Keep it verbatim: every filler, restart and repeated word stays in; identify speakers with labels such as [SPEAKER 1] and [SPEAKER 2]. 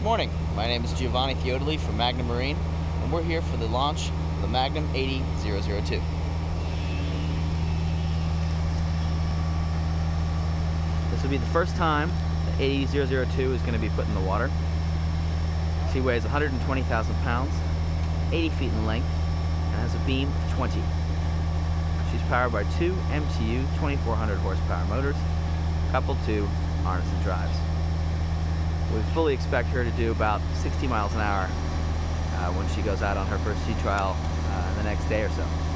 [SPEAKER 1] morning. My name is Giovanni Theodoli from Magnum Marine, and we're here for the launch of the Magnum eighty thousand two. This will be the first time the eighty thousand two is going to be put in the water. She weighs one hundred twenty thousand pounds, eighty feet in length, and has a beam of twenty. She's powered by two M T U twenty-four hundred horsepower motors, coupled to harness and drives. We fully expect her to do about sixty miles an hour uh, when she goes out on her first sea trial uh, the next day or so.